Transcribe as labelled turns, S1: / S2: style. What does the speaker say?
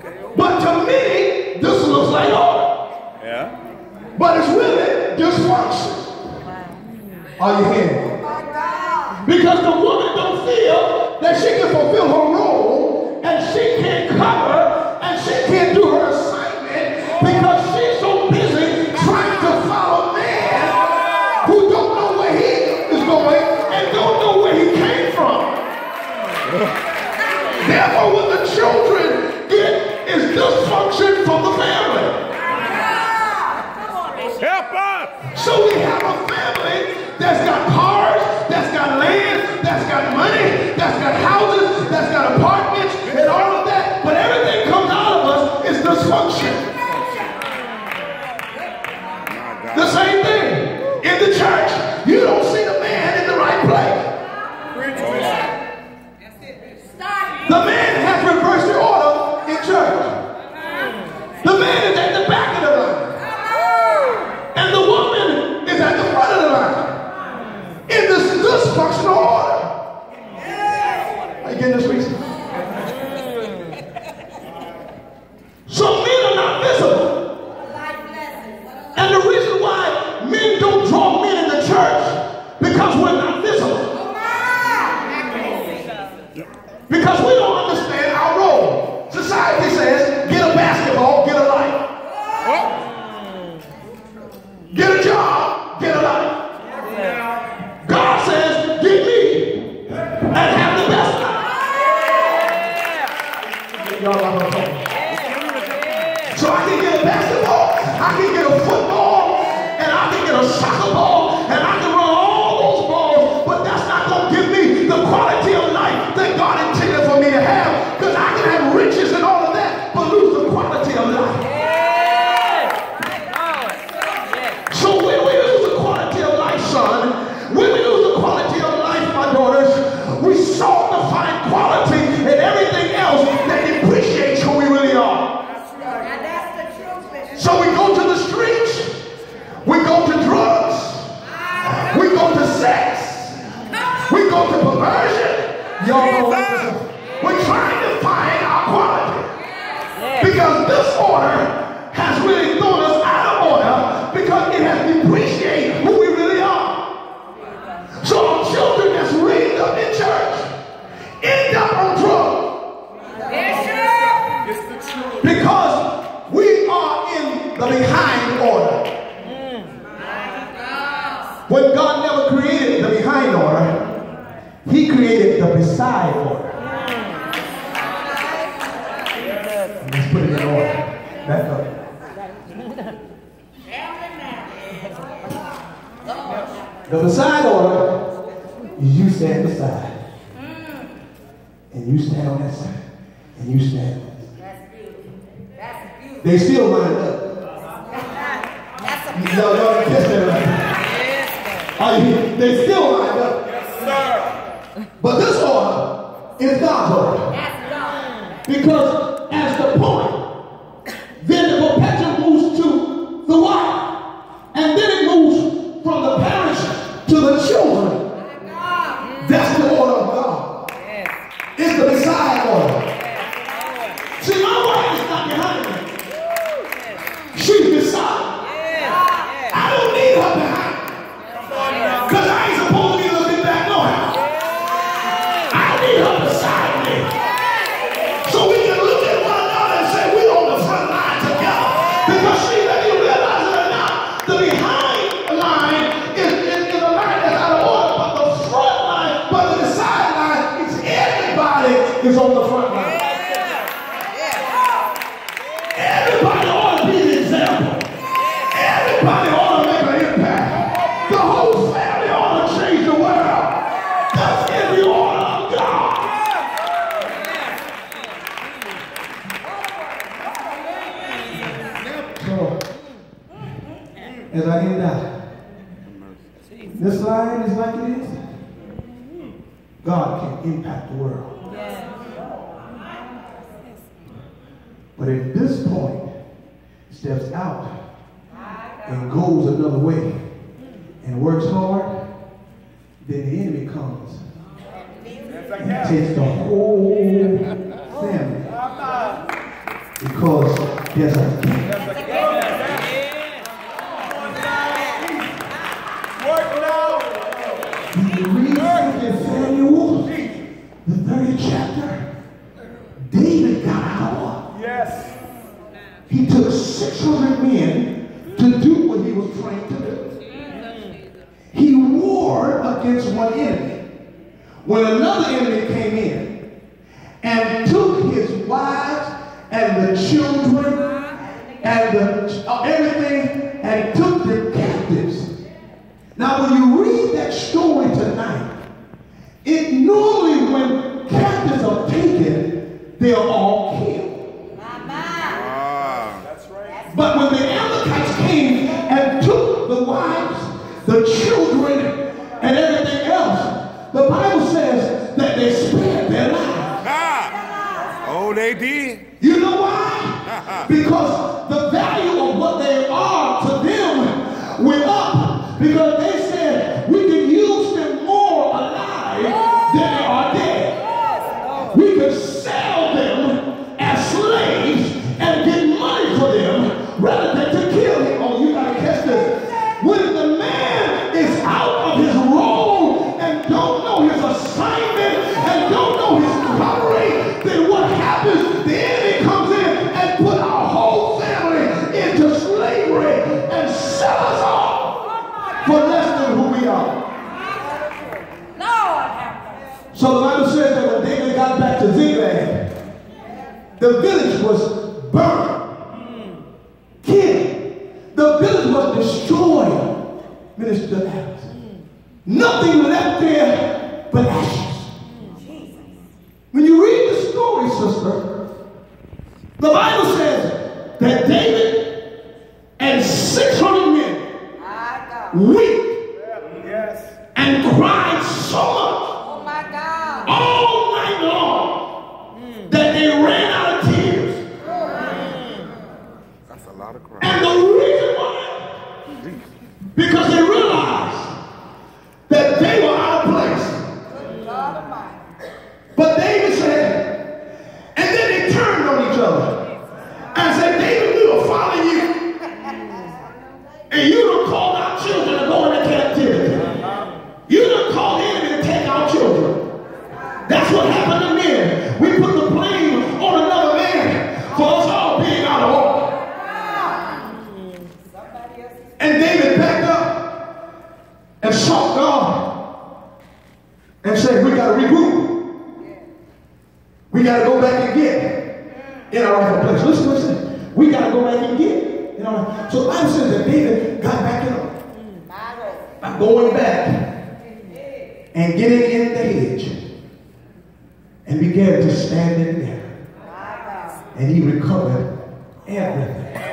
S1: But to me, this looks like order.
S2: Yeah.
S1: But it's really dysfunction. Are you hearing me? Because the woman don't feel that she can fulfill her role, and she can't cover, and she can't do her assignment because she's so busy trying to follow man who don't know where he is going and don't know where he came from. Therefore, what the children get is dysfunction from the family.
S2: Help us!
S1: So we have a family that's got cars, that's got land, that's got money, that's got houses, that's got apartments, and all of that, but everything comes out of us is dysfunction. The same thing in the church. You don't see the man in the right place. The man has reversed the order in church. The man is at the back of the line. And the woman is at the front of the line. In this dysfunctional order. Are you getting this reason? So men are not visible. And the reason why men don't draw men in the church, because we're not visible. Because we don't understand our role. Society says, get a basketball, get a life. Get a job, get a life. God says, get me and have the best life. So I can get a basketball, I can get a football, and I can get a soccer ball, and I can run all those balls, but that's not going to give me the quality of life that God intended for me to have, because I can have riches and all of that, but lose the quality of life. So when we lose the quality of life, son, when we lose the quality of life, my daughters, we sought to find quality in everything else that depreciates who we really are. So we go to the streets, we go to drugs, we go to sex, we go to perversion. Y'all know we're trying to find our quality. Because this order has really thrown us out of order, because it has depreciated who we really are. So our children that's raised up in church end up on drugs. Because we are in the behind order. When God never created the behind order, he created the beside order. Let's put it in order. Back up. The beside order is you stand beside. And you stand on that side. And you stand on that side. They still lined up. Y'all catch that right? They still lined up. Yes, sir. But this order is God's order. Because as the point, then the perpetual moves to the wife. And then it moves from the parents to the children. That's the order of God. It's the beside order. See, my wife is not behind me. She's beside me. I don't need her behind me. Because I ain't supposed to be looking back on her. I need her beside me. So we can look at one another and say we're on the front line together. Because see, whether you realize it or not, the behind line is a line that's out of order, but the front line, but the beside line is everybody is on the front line. Everybody ought to be the example. Everybody ought to make an impact. The whole family ought to change the world. That's in the order of God. So, as I end out, this line is like it is. God can impact the world. But at this point, steps out and goes another way and works hard, then the enemy comes and takes the whole family Because there's a gap. When you read 2 Samuel, the 30th chapter, David got out. Yes. He took 600 men to do what he was trained to do. He warred against one enemy. When another enemy came in and took his wives and the children and everything and took the captives. Now when you read that story tonight, it normally when captives are taken, they are all killed. That's right. But when the Amalekites came and took the wives, the children, and everything else, the Bible says that they spared their lives.
S2: Oh, they did.
S1: You know why? Because the value of what they are to them went up. Because they said we can use them more alive than they are dead. We could sell them as slaves and get money for them rather than to kill him. Oh, you gotta catch this. When the man is out of his role and don't know his assignment and don't know his covering, then what happens? The enemy comes in and put our whole family into slavery and sell us off for less than who we are. So the Bible says that when David got back to Ziklag, the village was burned, killed. The village was destroyed. Minister Adams. Nothing left there but ashes. When you read the story, sister, the Bible says that David and 600 men wept and cried so much all night long that they ran out of tears.
S2: That's a lot of crying.
S1: And the reason why, because they realized that they were out of place. But David said, and then they turned on each other and said, David, we will follow you. And you done called our children to go into captivity. You done called the enemy to take our children. That's what happened to men. We put the blame on another man for us all being out of order. And David backed up and sought God and said, we got to regroup. We got to go back and get in our rightful place. Listen. We got to go back and get in our right. So the Bible says that David got back in by going back and getting in the hedge and began to stand in there. And he recovered everything.